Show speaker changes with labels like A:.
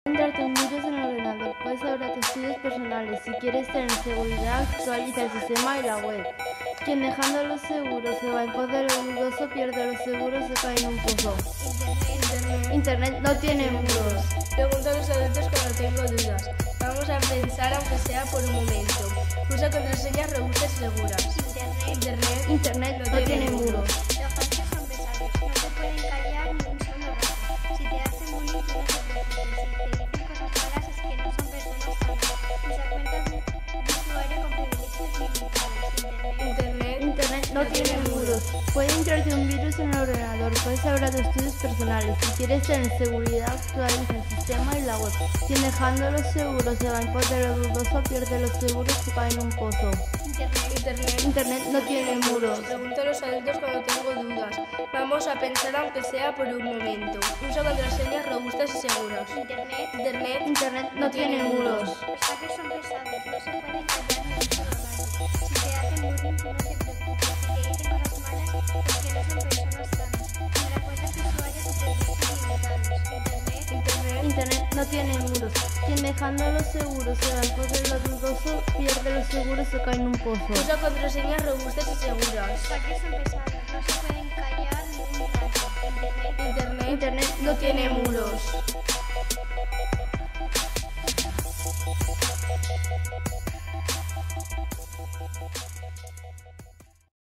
A: Entrarte un virus en el ordenador, puedes abrir tus estudios personales. Si quieres tener seguridad, actualiza el sistema y la web. Quien dejándolos seguros se va en pos de lo dudoso, pierde los seguros, se cae en un pozo. Internet no tiene muros.
B: Pregunto a los adultos cuando tengo dudas. Vamos a pensar aunque sea por un momento. Usa contraseñas robustas y seguras.
A: Internet no tiene muros.
C: Los hackers son pesados, no te pueden callar ni un solo rato. Si te hacen bullying, tú no te preocupes. Si te dicen cosas malas, es que no son personas sanas. Usa cuentas de usuario con privilegios limitados.
A: Internet no tiene muros. Puede entrarte un virus en el ordenador, puedes abrir tus estudios personales. Si quieres tener seguridad, actualiza el sistema y la web. Quien dejándolos seguros se va en pos de lo dudoso, pierde los seguros, se cae en un pozo. Internet no tiene muros.
B: Pregunto a los adultos cuando tengo dudas. Vamos a pensar aunque sea por un momento. Usa contraseñas robustas y seguras.
C: Internet
A: No tiene muros.
C: Los hackers son pesados, no se pueden callar ni un solo rato. Si te hacen bullying, tú no te preocupes. Si te dicen cosas malas, es que no son personas sanas. Usa cuentas de usuario con privilegios limitados.
A: Internet no tiene muros. Quien dejándolos seguros se va en pos de lo dudoso, pierde los seguros, se cae en un pozo.
B: Usa contraseñas robustas y seguras.
C: Los hackers son pesados, no se pueden callar ni un rato.
A: Internet no tiene muros.